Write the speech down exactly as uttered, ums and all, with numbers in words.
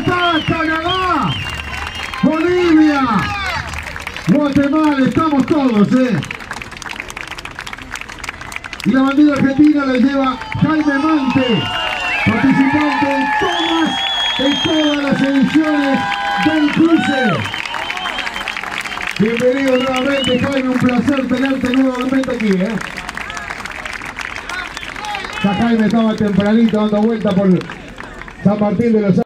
Canadá, Bolivia, Guatemala, estamos todos, ¿eh? Y la bandera argentina la lleva Jaime Mante, participante en todas, en todas las ediciones del cruce. Bienvenido nuevamente, Jaime, un placer tenerte nuevamente aquí, ¿eh? Ya Jaime estaba tempranito dando vuelta por San Martín de los